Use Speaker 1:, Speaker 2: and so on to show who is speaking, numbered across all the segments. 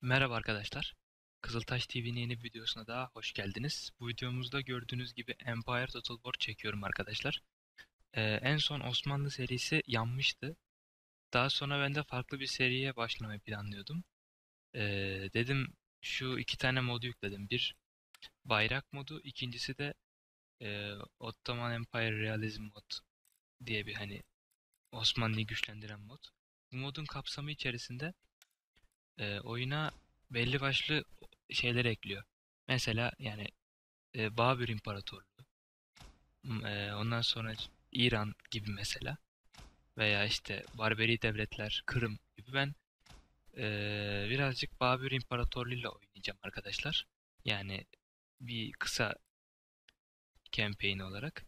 Speaker 1: Merhaba arkadaşlar. Kızıltaş TV'nin yeni bir videosuna daha hoş geldiniz. Bu videomuzda gördüğünüz gibi Empire Total War çekiyorum arkadaşlar. En son Osmanlı serisi yanmıştı. Daha sonra ben de farklı bir seriye başlamayı planlıyordum. Dedim şu iki tane modu yükledim. Bir bayrak modu, ikincisi de Ottoman Empire Realism mod diye bir hani Osmanlı'yı güçlendiren mod. Bu modun kapsamı içerisinde oyuna belli başlı şeyler ekliyor. Mesela yani Babür İmparatorluğu, ondan sonra İran gibi mesela veya işte Barberi devletler, Kırım gibi ben birazcık Babür İmparatorluğu'yla oynayacağım arkadaşlar. Yani bir kısa campaign olarak.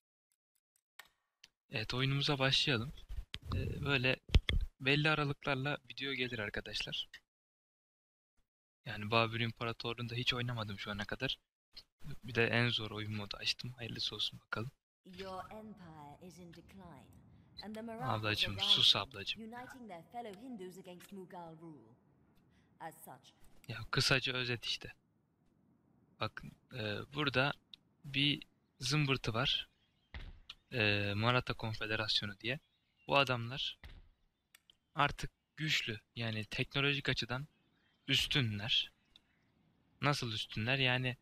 Speaker 1: Evet, oyunumuza başlayalım. Böyle belli aralıklarla video gelir arkadaşlar. Yani Babür İmparatorluğu'nda hiç oynamadım şu ana kadar. Bir de en zor oyun modu açtım. Hayırlısı olsun bakalım.
Speaker 2: Your empire is in decline, and the Marathas are
Speaker 1: Ablacım sus
Speaker 2: rising,
Speaker 1: ablacım.
Speaker 2: uniting their fellow Hindus against Mughal rule. As such,
Speaker 1: Ya kısaca özet işte. Bakın burada bir zımbırtı var. Maratha Konfederasyonu diye. Bu adamlar artık güçlü. Yani teknolojik açıdan üstünler. Nasıl üstünler? Yani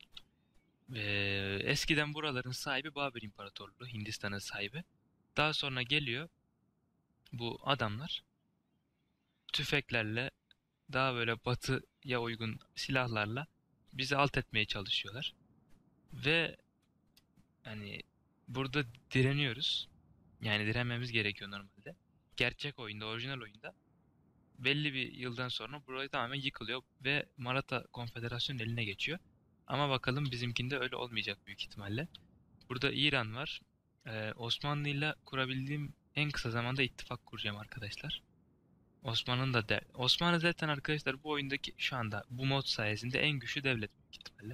Speaker 1: eskiden buraların sahibi Babür İmparatorluğu. Hindistan'ın sahibi. Daha sonra geliyor bu adamlar tüfeklerle daha böyle batıya uygun silahlarla bizi alt etmeye çalışıyorlar. Ve hani burada direniyoruz. Yani direnmemiz gerekiyor normalde. Gerçek oyunda, orijinal oyunda belli bir yıldan sonra burayı tamamen yıkılıyor ve Maratha Konfederasyonu'nun eline geçiyor. Ama bakalım bizimkinde öyle olmayacak büyük ihtimalle. Burada İran var. Osmanlı'yla kurabildiğim en kısa zamanda ittifak kuracağım arkadaşlar. Osmanlı zaten arkadaşlar bu oyundaki şu anda bu mod sayesinde en güçlü devlet büyük ihtimalle.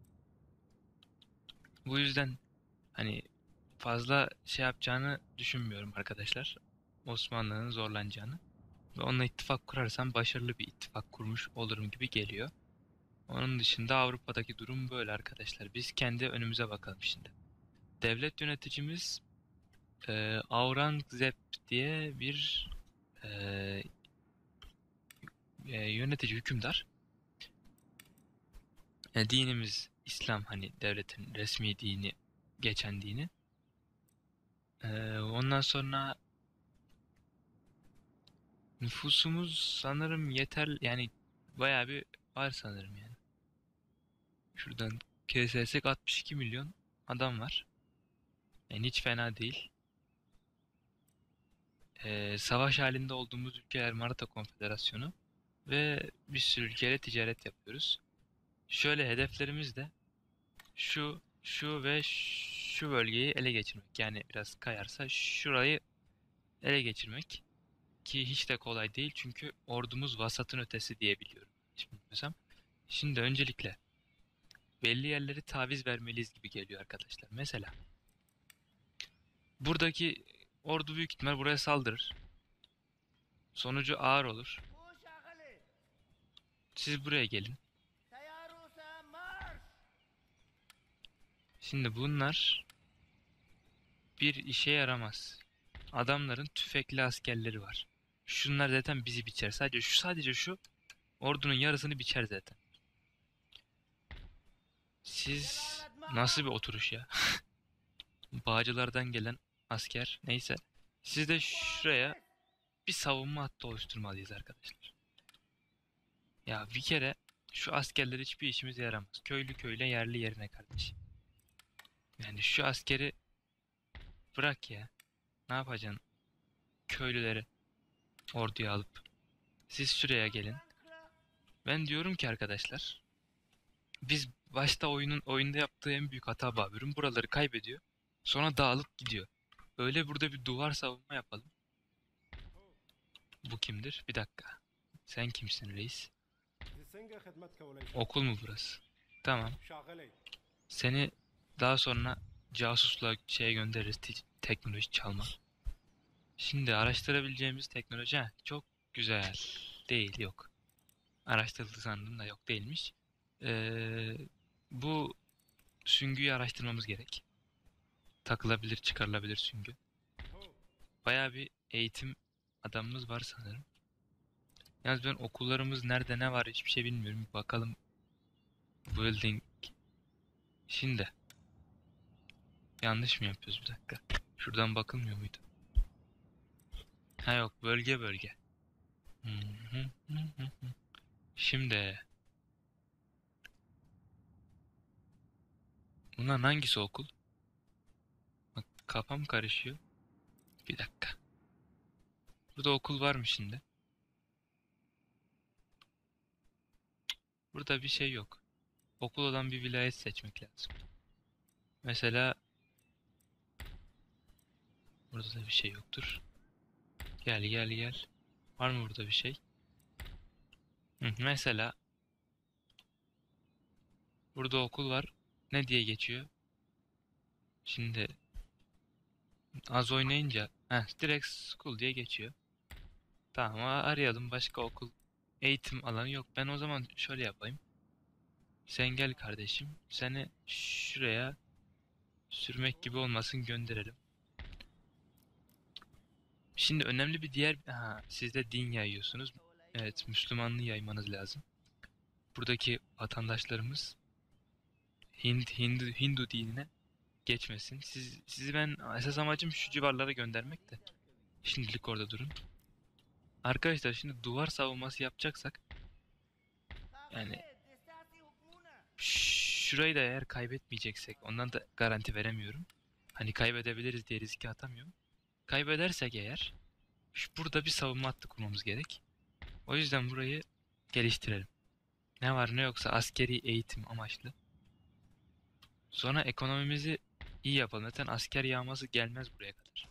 Speaker 1: Bu yüzden hani fazla şey yapacağını düşünmüyorum arkadaşlar. Osmanlı'nın zorlanacağını. Ve onunla ittifak kurarsam başarılı bir ittifak kurmuş olurum gibi geliyor. Onun dışında Avrupa'daki durum böyle arkadaşlar. Biz kendi önümüze bakalım şimdi. Devlet yöneticimiz Aurangzeb diye bir e, yönetici, hükümdar. Dinimiz İslam, hani devletin resmi dini, geçen dini. Ondan sonra nüfusumuz sanırım yeter, yani bayağı bir var sanırım yani. Şuradan kesersek 62 milyon adam var. Yani hiç fena değil. Savaş halinde olduğumuz ülkeler Maratha Konfederasyonu ve bir sürü ülkeyle ticaret yapıyoruz. Şöyle hedeflerimiz de şu ve şu bölgeyi ele geçirmek. Yani biraz kayarsa şurayı ele geçirmek, ki hiç de kolay değil çünkü ordumuz vasatın ötesi diye biliyorum. Şimdi bilmiyorsam. Şimdi öncelikle belli yerleri taviz vermeliyiz gibi geliyor arkadaşlar. Mesela buradaki ordu büyük ihtimal buraya saldırır. Sonucu ağır olur. Siz buraya gelin. Şimdi bunlar bir işe yaramaz. Adamların tüfekli askerleri var. Şunlar zaten bizi biçer. Sadece şu ordunun yarısını biçer zaten. Siz nasıl bir oturuş ya? Bağcılardan gelen asker. Neyse. Siz de şuraya bir savunma hattı oluşturmalıyız arkadaşlar. Ya bir kere şu askerler hiçbir işimize yaramaz. Köylü köyle yerli yerine kardeşim. Yani şu askeri bırak ya. Ne yapacaksın köylüleri orduya alıp? Siz şuraya gelin. Ben diyorum ki arkadaşlar, biz başta oyunda yaptığı en büyük hata Babür'ün, buraları kaybediyor. Sonra dağılıp gidiyor. Öyle burada bir duvar savunma yapalım. Bu kimdir? Bir dakika. Sen kimsin reis? Okul mu burası? Tamam. Seni daha sonra casusla şeye göndeririz. Teknoloji çalma. Şimdi araştırabileceğimiz teknoloji, çok güzel. Değil, yok. Araştırıldı sandım da yok değilmiş. Ee, Bu süngüyü araştırmamız gerek. Takılabilir, çıkarılabilir süngü. Bayağı bir eğitim adamımız var sanırım. Yalnız ben okullarımız nerede ne var hiçbir şey bilmiyorum. Bir bakalım building. Şimdi yanlış mı yapıyoruz bir dakika. Şuradan bakılmıyor muydu? Ha yok bölge bölge. Hı hı hı hı hı. Şimdi bunların hangisi okul? Bak kafam karışıyor. Bir dakika. Burada okul var mı şimdi? Burada bir şey yok. Okul olan bir vilayet seçmek lazım. Mesela burada da bir şey yoktur. Gel gel gel. Var mı burada bir şey? Hı, mesela burada okul var. Ne diye geçiyor? Şimdi az oynayınca direkt school diye geçiyor. Tamam arayalım başka okul. Eğitim alanı yok. Ben o zaman şöyle yapayım. Sen gel kardeşim. Seni şuraya sürmek gibi olmasın gönderelim. Şimdi önemli bir diğer... siz de din yayıyorsunuz. Evet, Müslümanlığı yaymanız lazım. Buradaki vatandaşlarımız Hindu dinine geçmesin. Sizi ben esas amacım şu civarlara göndermek de. Şimdilik orada durun. Arkadaşlar şimdi duvar savunması yapacaksak yani şurayı da eğer kaybetmeyeceksek ondan da garanti veremiyorum. Hani kaybedebiliriz diye riske atamıyorum. Kaybedersek eğer burada bir savunma hattı kurmamız gerek. O yüzden burayı geliştirelim. Ne var ne yoksa askeri eğitim amaçlı. Sonra ekonomimizi iyi yapalım. Zaten asker yağması gelmez buraya kadar.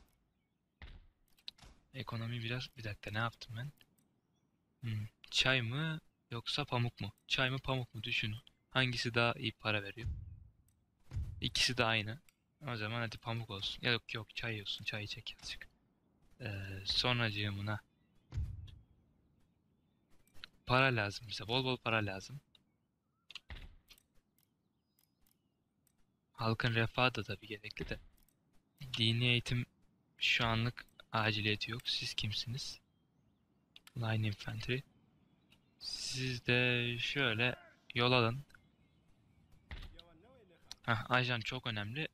Speaker 1: Ekonomi biraz... Bir dakika ne yaptım ben? Çay mı yoksa pamuk mu? Çay mı pamuk mu düşünün. Hangisi daha iyi para veriyor? İkisi de aynı. O zaman hadi pamuk olsun. Ya yok yok çay olsun. Çayı çek azıcık. Sonracığımına para lazım bize. Bol bol para lazım. Halkın refahı da tabii gerekli de. Dini eğitim şu anlık aciliyeti yok. Siz kimsiniz? Line Infantry. Siz de şöyle yol alın. Ajan çok önemli.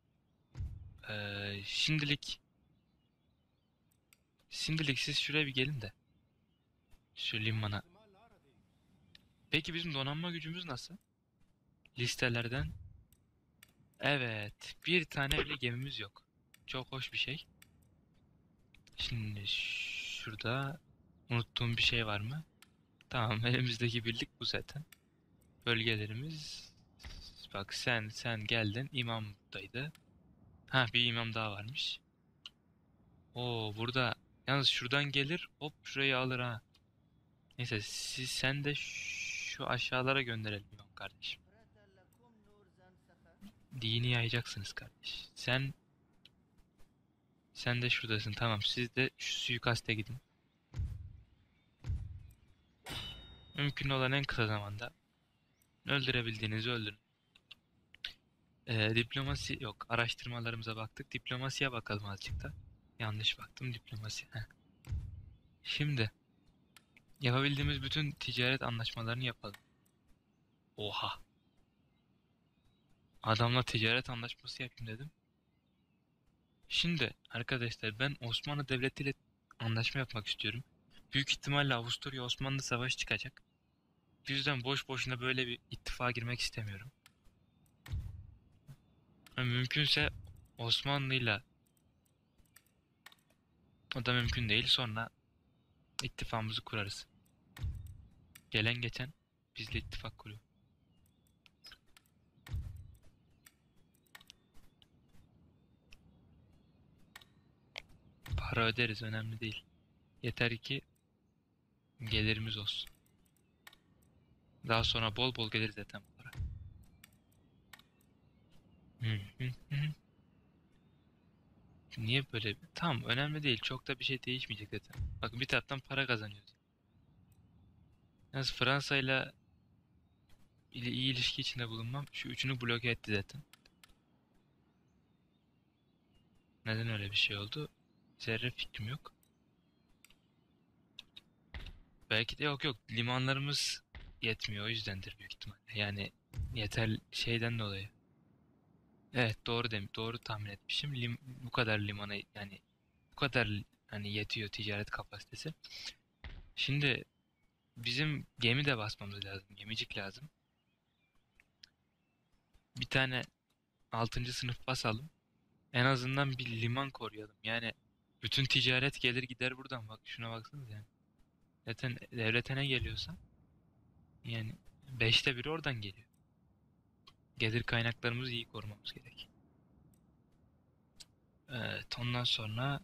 Speaker 1: Şimdilik siz şuraya bir gelin de. Şu limana. Peki bizim donanma gücümüz nasıl? Listelerden. Evet. Bir tane bile gemimiz yok. Çok hoş bir şey. Şimdi şurada unuttuğum bir şey var mı? Tamam elimizdeki birlik bu zaten. Bölgelerimiz. Bak sen geldin. İmam buradaydı. Bir imam daha varmış. Oo burada. Yalnız şuradan gelir hop şurayı alır ha. Neyse sen de şu aşağılara gönderelim imam kardeşim. Dini yayacaksınız kardeş. Sen de şuradasın. Tamam. Siz de şu suikaste gidin. Mümkün olan en kısa zamanda öldürebildiğinizi öldürün. Diplomasi yok. Araştırmalarımıza baktık. Diplomasiye bakalım azıcık da. Yanlış baktım. Diplomasi. Şimdi yapabildiğimiz bütün ticaret anlaşmalarını yapalım. Oha. Adamla ticaret anlaşması yapayım dedim. Şimdi arkadaşlar ben Osmanlı Devleti ile anlaşma yapmak istiyorum. Büyük ihtimalle Avusturya Osmanlı savaşı çıkacak. Bu yüzden boş boşuna böyle bir ittifağa girmek istemiyorum. Mümkünse Osmanlı'yla o da mümkün değil. Sonra ittifakımızı kurarız. Gelen geçen bizle ittifak kuruyor. Para öderiz önemli değil. Yeter ki gelirimiz olsun. Daha sonra bol bol gelir zaten bu para. Niye böyle? Tamam önemli değil. Çok da bir şey değişmeyecek zaten. Bakın bir taraftan para kazanıyoruz. Yalnız Fransa'yla iyi ilişki içinde bulunmam şu üçünü bloke etti zaten. Neden öyle bir şey oldu? Zerre fikrim yok. Belki de yok, limanlarımız yetmiyor, o yüzdendir büyük ihtimalle. Yani yeter şeyden dolayı. Evet, doğru tahmin etmişim. Bu kadar limana, yani bu kadar hani yetiyor ticaret kapasitesi. Şimdi bizim gemi de basmamız lazım. Gemicik lazım. Bir tane 6. sınıf basalım. En azından bir liman koruyalım. Yani bütün ticaret gelir gider buradan. Bak şuna baksanıza yani. Zaten devlete ne geliyorsa yani 1/5 oradan geliyor. Gelir kaynaklarımızı iyi korumamız gerek. Evet, ondan sonra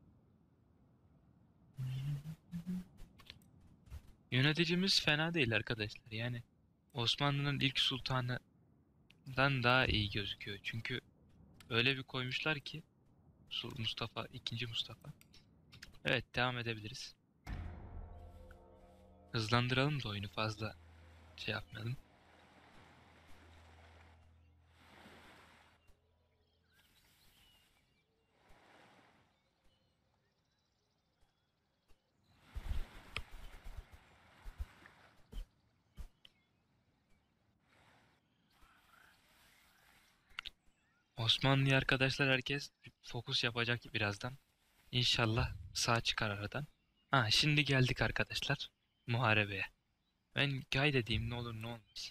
Speaker 1: yöneticimiz fena değil arkadaşlar. Yani Osmanlı'nın ilk sultanından daha iyi gözüküyor. Çünkü öyle bir koymuşlar ki Mustafa, ikinci Mustafa. Evet, devam edebiliriz. Hızlandıralım da oyunu, fazla şey yapmayalım. Osmanlı'ya arkadaşlar, herkes fokus yapacak birazdan. İnşallah sağ çıkar aradan. Ha, şimdi geldik arkadaşlar muharebeye. Ben kaydedeyim, ne olur ne olmaz.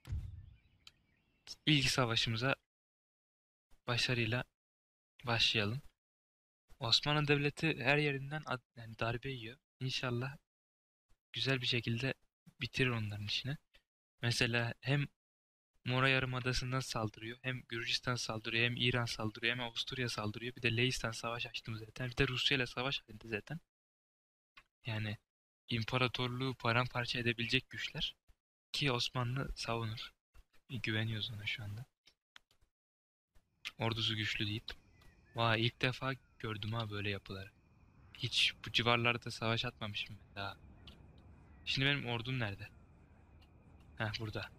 Speaker 1: İlk savaşımıza başarıyla başlayalım. Osmanlı Devleti her yerinden yani darbe yiyor. İnşallah güzel bir şekilde bitirir onların işini. Mesela hem Mora Yarımadası'ndan saldırıyor, hem Gürcistan saldırıyor, hem İran saldırıyor, hem Avusturya saldırıyor. Bir de Leistan savaş açtım zaten. Bir de Rusya ile savaş halinde zaten. Yani imparatorluğu paramparça edebilecek güçler. Ki Osmanlı savunur. Güveniyoruz ona şu anda. Ordusu güçlü deyip. Vay, ilk defa gördüm ha böyle yapıları. Hiç bu civarlarda savaş atmamışım ben daha. Şimdi benim ordum nerede? Heh, burada.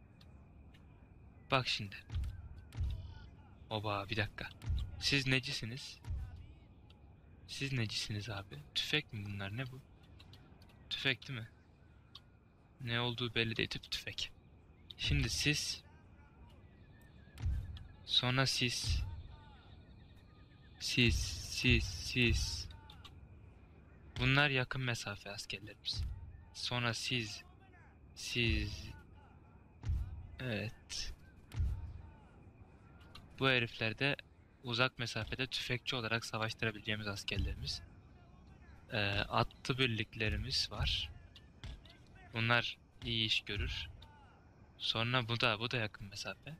Speaker 1: Bak şimdi. Oba, bir dakika. Siz necisiniz? Siz necisiniz abi? Tüfek mi bunlar, ne bu? Tüfek değil mi? Ne olduğu belli değil, tüfek. Şimdi siz. Sonra siz. Siz. Bunlar yakın mesafe askerlerimiz. Sonra siz. Evet. Bu herifler de uzak mesafede tüfekçi olarak savaştırabileceğimiz askerlerimiz. Atlı birliklerimiz var. Bunlar iyi iş görür. Sonra bu da yakın mesafe.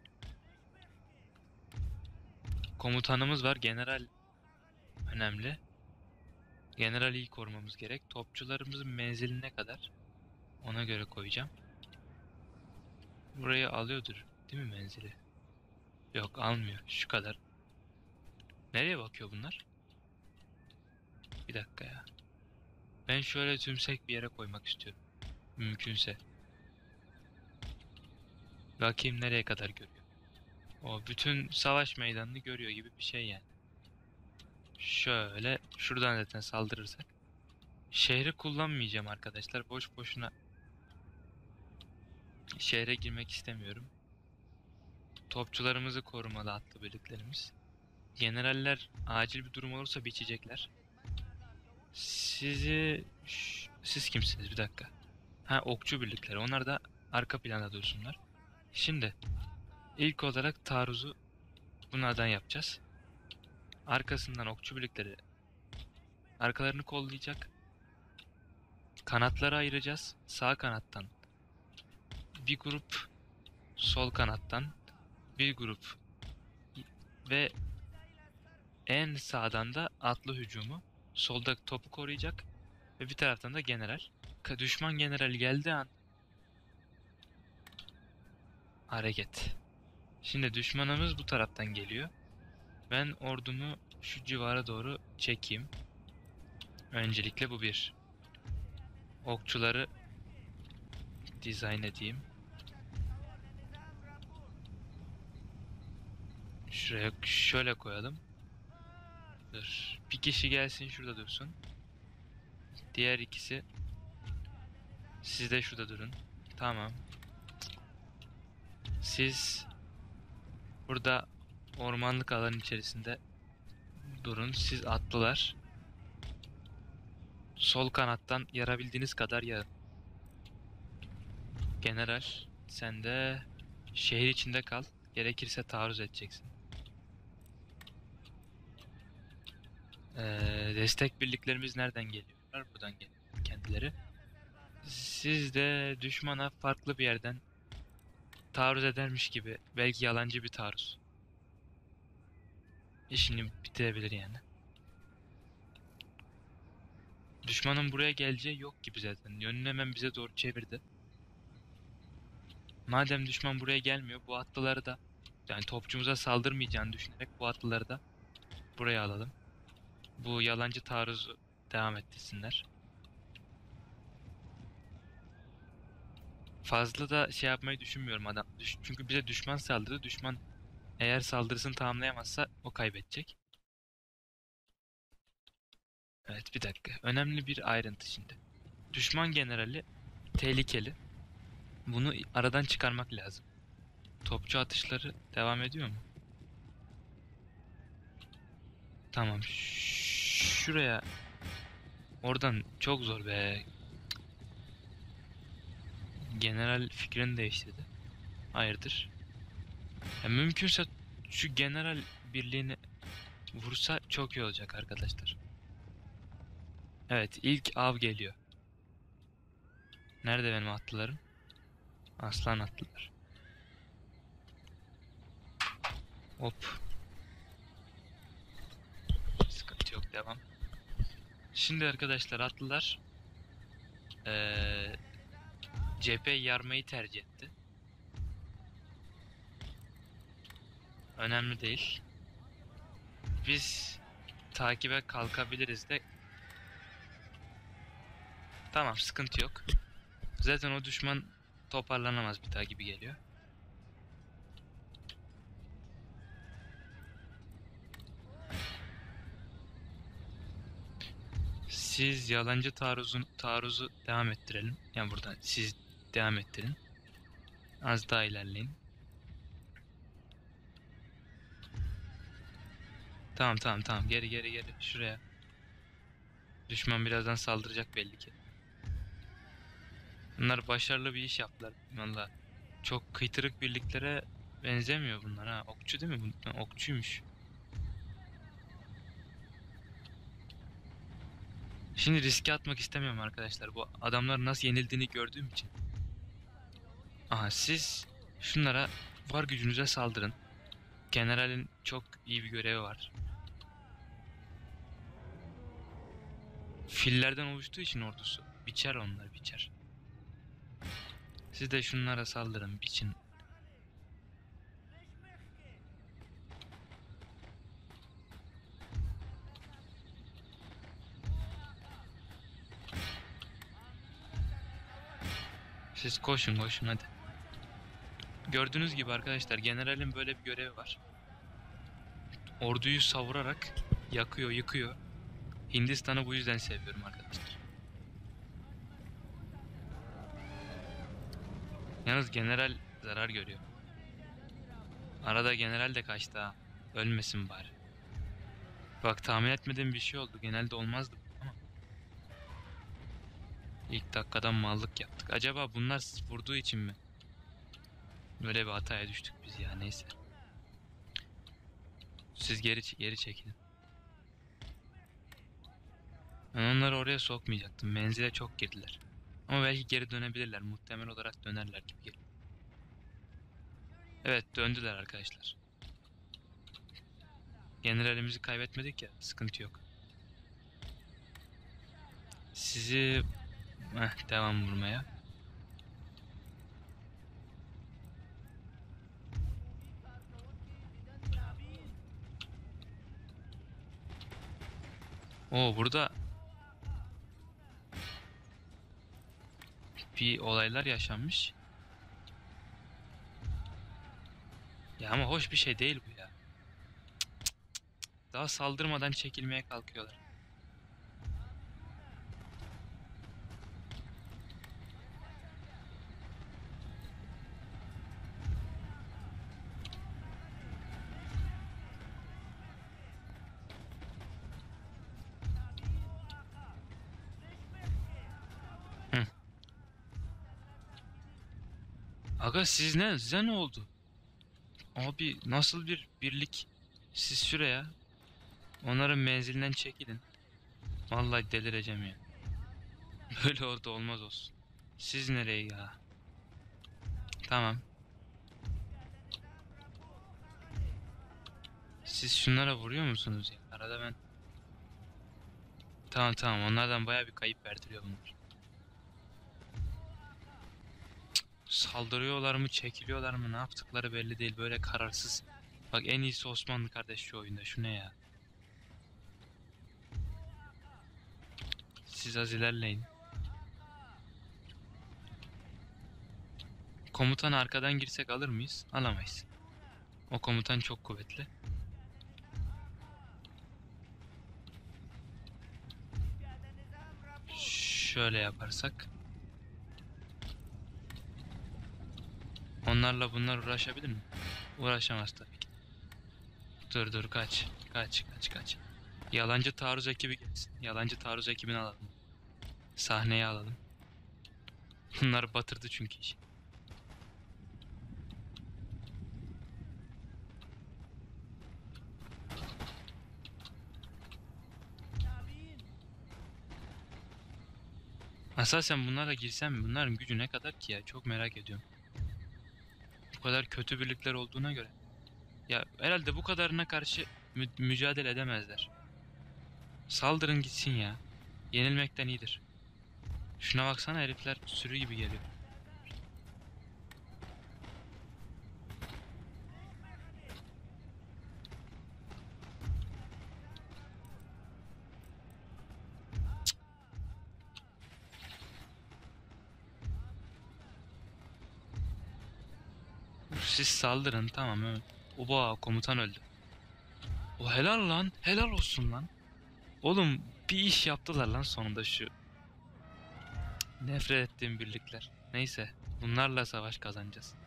Speaker 1: Komutanımız var. General önemli. General iyi korumamız gerek. Topçularımızın menziline kadar ona göre koyacağım. Burayı alıyordur, değil mi menzili? Yok, almıyor. Şu kadar. Nereye bakıyor bunlar? Bir dakika ya. Ben şöyle tümsek bir yere koymak istiyorum. Mümkünse. Bakayım nereye kadar görüyor. O bütün savaş meydanını görüyor gibi bir şey yani. Şöyle şuradan zaten saldırırsak. Şehri kullanmayacağım arkadaşlar. Boş boşuna şehre girmek istemiyorum. Topçularımızı korumalı atlı birliklerimiz. Generaller acil bir durum olursa biçecekler. Siz kimsiniz? Bir dakika. Ha, okçu birlikleri. Onlar da arka planda dursunlar. Şimdi ilk olarak taarruzu bunlardan yapacağız. Arkasından okçu birlikleri arkalarını kollayacak. Kanatları ayıracağız. Sağ kanattan bir grup, sol kanattan bir grup ve en sağdan da atlı hücumu. Solda topu koruyacak ve bir taraftan da general. Düşman general geldiği an hareket. Şimdi düşmanımız bu taraftan geliyor. Ben ordumu şu civara doğru çekeyim. Öncelikle bu bir. Okçuları dizayn edeyim. Şuraya şöyle koyalım. Dur. Bir kişi gelsin şurada dursun. Diğer ikisi siz de şurada durun. Tamam. Siz burada ormanlık alan içerisinde durun. Siz atlılar. Sol kanattan yarabildiğiniz kadar yarın. General, sen de şehir içinde kal. Gerekirse taarruz edeceksin. Destek birliklerimiz nereden geliyorlar? Buradan geliyor kendileri. Siz de düşmana farklı bir yerden taarruz edermiş gibi, belki yalancı bir taarruz, İşini bitirebilir yani. Düşmanın buraya geleceği yok gibi zaten. Yönünü hemen bize doğru çevirdi. Madem düşman buraya gelmiyor, bu atlıları da, yani topçumuza saldırmayacağını düşünerek bu atlıları da buraya alalım. Bu yalancı taarruzu devam ettirsinler. Fazla da şey yapmayı düşünmüyorum adam. Çünkü bize düşman saldırdı. Düşman eğer saldırısını tamamlayamazsa o kaybedecek. Evet, bir dakika. Önemli bir ayrıntı şimdi. Düşman generali tehlikeli. Bunu aradan çıkarmak lazım. Topçu atışları devam ediyor mu? Tamam. Şuraya. Oradan çok zor be. General fikrini değiştirdi. Hayırdır? Ya mümkünse şu general birliğini vursa çok iyi olacak arkadaşlar. Evet, ilk av geliyor. Nerede benim atlılarım? Aslan atlılar. Hop. Sıkıntı yok, devam. Şimdi arkadaşlar atlılar cepheyi yarmayı tercih etti. Önemli değil. Biz takibe kalkabiliriz de. Tamam, sıkıntı yok. Zaten o düşman toparlanamaz bir daha gibi geliyor. Siz yalancı taarruzu devam ettirelim. Yani buradan siz devam ettirin. Az daha ilerleyin. Tamam. Geri. Şuraya. Düşman birazdan saldıracak belli ki. Bunlar başarılı bir iş yaptılar. Valla. Çok kıytırık birliklere benzemiyor bunlar ha. Okçu değil mi? Bunlar okçuymuş. Şimdi riske atmak istemiyorum arkadaşlar. Bu adamlar nasıl yenildiğini gördüğüm için. Aha, siz şunlara var gücünüze saldırın. Generalin çok iyi bir görevi var. Fillerden oluştuğu için ordusu. Biçer onlar, biçer. Siz de şunlara saldırın, biçin. Siz koşun hadi. Gördüğünüz gibi arkadaşlar, generalin böyle bir görevi var. Orduyu savurarak yakıyor, yıkıyor. Hindistan'ı bu yüzden seviyorum arkadaşlar. Yalnız general zarar görüyor. Arada general de kaçtı ha. Ölmesin bari. Bak, tahmin etmediğim bir şey oldu. Genelde olmazdı ama. İlk dakikadan mallık yaptık. Acaba bunlar vurduğu için mi? Böyle bir hataya düştük biz ya, neyse. Siz geri çekilin. Ben onları oraya sokmayacaktım. Menzile çok girdiler. Ama belki geri dönebilirler. Muhtemel olarak dönerler gibi geliyor. Evet, döndüler arkadaşlar. Generalimizi kaybetmedik ya. Sıkıntı yok. Sizi devam vurmaya. Oo, burada bir olaylar yaşanmış. Ya ama hoş bir şey değil bu ya. Daha saldırmadan çekilmeye kalkıyorlar. Hı. Aga size ne oldu? Abi nasıl bir birlik? Siz şuraya. Onların menzilinden çekilin. Vallahi delireceğim ya. Böyle orada olmaz olsun. Siz nereye ya? Tamam. Siz şunlara vuruyor musunuz ya? Arada ben... Tamam tamam, onlardan baya bir kayıp verdiriyor bunlar. Saldırıyorlar mı, çekiliyorlar mı, ne yaptıkları belli değil, böyle kararsız. Bak en iyisi Osmanlı kardeş şu oyunda, şu ne ya? Siz az ilerleyin. Komutanı arkadan girsek alır mıyız? Alamayız. O komutan çok kuvvetli. Şöyle yaparsak. Onlarla bunlar uğraşabilir mi? Uğraşamaz tabii ki. Dur dur, kaç. Kaç kaç kaç. Yalancı taarruz ekibi gelsin. Yalancı taarruz ekibini alalım. Sahneye alalım. Bunlar batırdı çünkü işi. Asasen bunlara girsem mi? Bunların gücü ne kadar ki ya? Çok merak ediyorum. Bu kadar kötü birlikler olduğuna göre. Ya herhalde bu kadarına karşı mücadele edemezler. Saldırın gitsin ya. Yenilmekten iyidir. Şuna baksana, herifler sürü gibi geliyor. Siz saldırın, tamam evet. Oba, komutan öldü. O helal lan. Helal olsun lan. Oğlum bir iş yaptılar lan sonunda şu nefret ettiğim birlikler. Neyse, bunlarla savaş kazanacağız.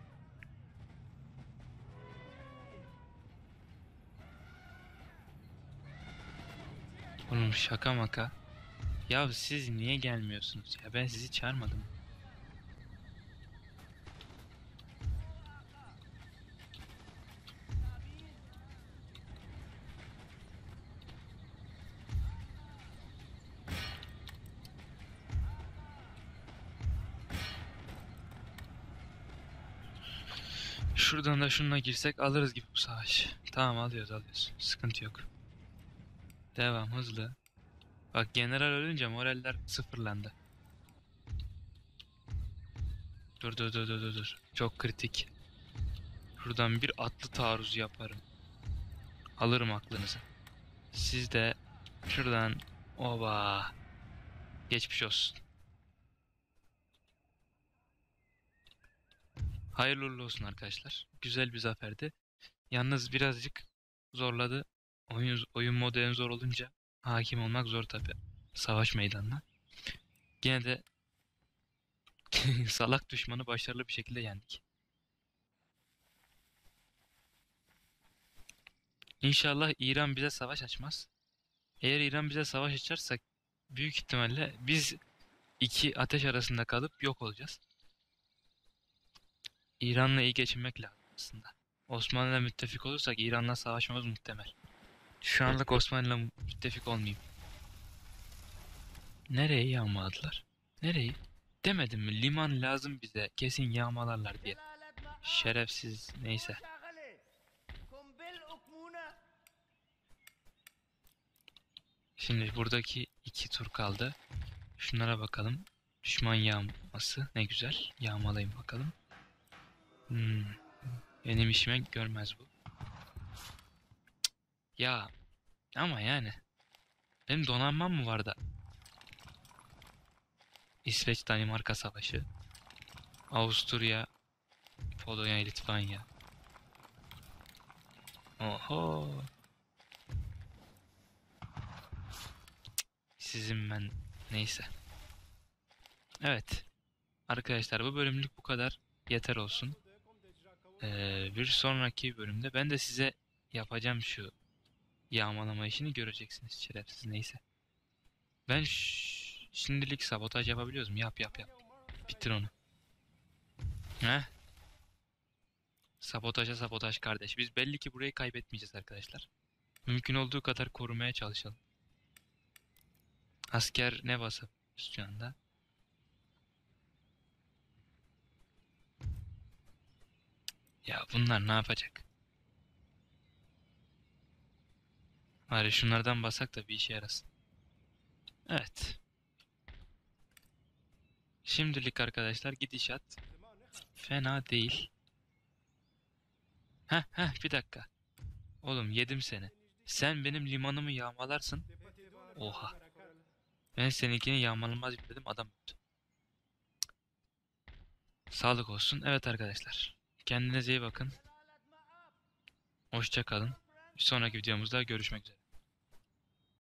Speaker 1: Oğlum şaka maka. Ya siz niye gelmiyorsunuz ya? Ben sizi çağırmadım. Şuradan da şununla girsek alırız gibi bu savaş. Tamam, alıyoruz. Sıkıntı yok. Devam, hızlı. Bak general ölünce moraller sıfırlandı. Dur. Çok kritik. Şuradan bir atlı taarruzu yaparım. Alırım aklınızı. Siz de şuradan, oba, geçmiş olsun. Hayırlı uğurlu olsun arkadaşlar. Güzel bir zaferdi. Yalnız birazcık zorladı. Oyun modu en zor olunca hakim olmak zor tabi. Savaş meydanına. Yine de salak düşmanı başarılı bir şekilde yendik. İnşallah İran bize savaş açmaz. Eğer İran bize savaş açarsa büyük ihtimalle biz iki ateş arasında kalıp yok olacağız. İran'la iyi geçinmek lazım aslında. Osmanlı'yla müttefik olursak İran'la savaşmamız muhtemel. Şu anlık Osmanlı'yla müttefik olmayayım. Nereye yağmaladılar? Nereye? Demedim mi? Liman lazım bize. Kesin yağmalarlar diye. Şerefsiz. Neyse. Şimdi buradaki iki tur kaldı. Şunlara bakalım. Düşman yağması. Ne güzel. Yağmalayın bakalım. Hmm. Benim işime görmez bu. Ya ama yani. Benim donanmam mı var da? İsveç-Danimarka Savaşı. Avusturya, Polonya, Litvanya. Oho. Sizin ben neyse. Evet. Arkadaşlar bu bölümlük bu kadar. Yeter olsun. Bir sonraki bölümde ben de size yapacağım şu yağmalama işini göreceksiniz şerefsiz neyse. Ben şimdilik sabotaj yapabiliyoruz mu? Yap yap yap. Bitir onu. Heh. Sabotaja sabotaj kardeş. Biz belli ki burayı kaybetmeyeceğiz arkadaşlar. Mümkün olduğu kadar korumaya çalışalım. Asker ne basıp şu anda? Ya bunlar ne yapacak? Bari şunlardan basak da bir işe yarasın. Evet. Şimdilik arkadaşlar gidişat fena değil. Heh bir dakika. Oğlum yedim seni. Sen benim limanımı yağmalarsın. Oha. Ben seninkini yağmalamaz dedim adam öldü. Sağlık olsun. Evet arkadaşlar. Kendinize iyi bakın. Hoşça kalın. Bir sonraki videomuzda görüşmek üzere.